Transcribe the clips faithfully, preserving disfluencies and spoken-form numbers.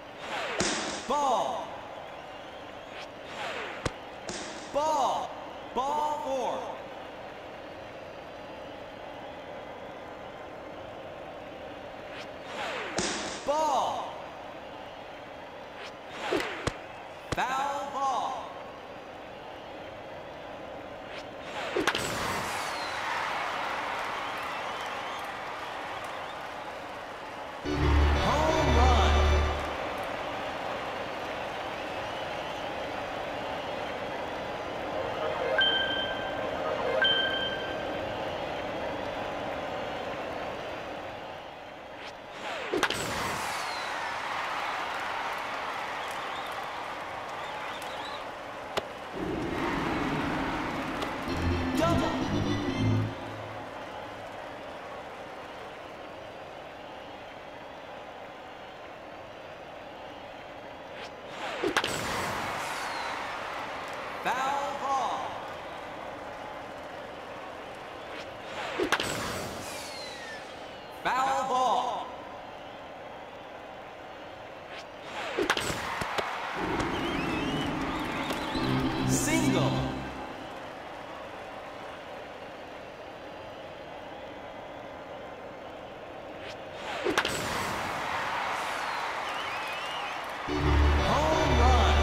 Ball. Ball. Ball four. Ball. Foul ball. Home run. Double. Foul ball. Foul ball. Single. Home run.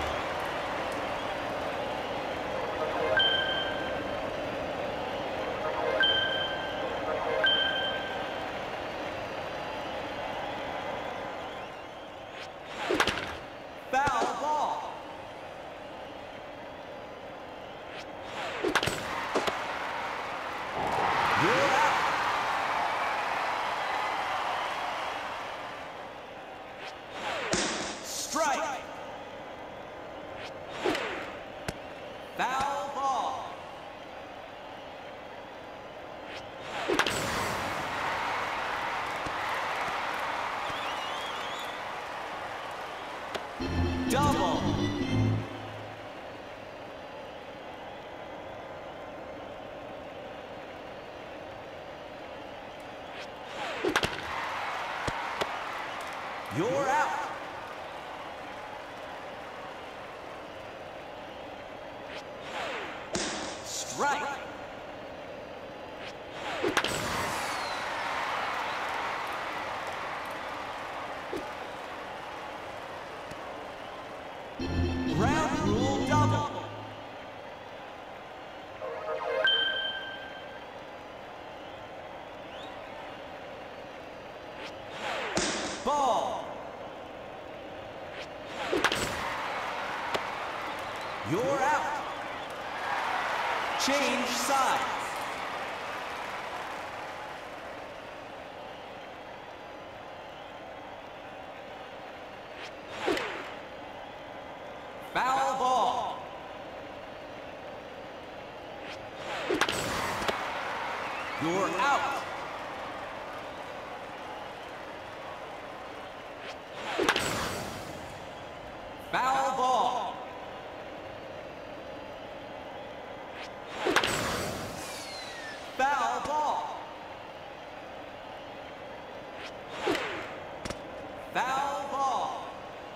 Foul ball. You're out. Strike. Foul ball. Double. You're out. Strike. Ground rule double. Ball. You're out. Change sides. Foul ball. You're out. Foul ball. Foul ball. Foul ball.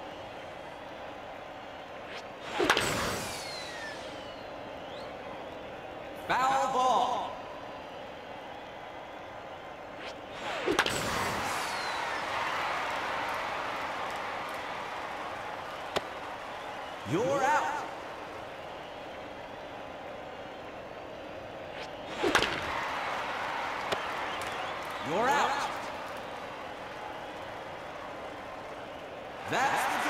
Foul ball. You're out. You're out. That's the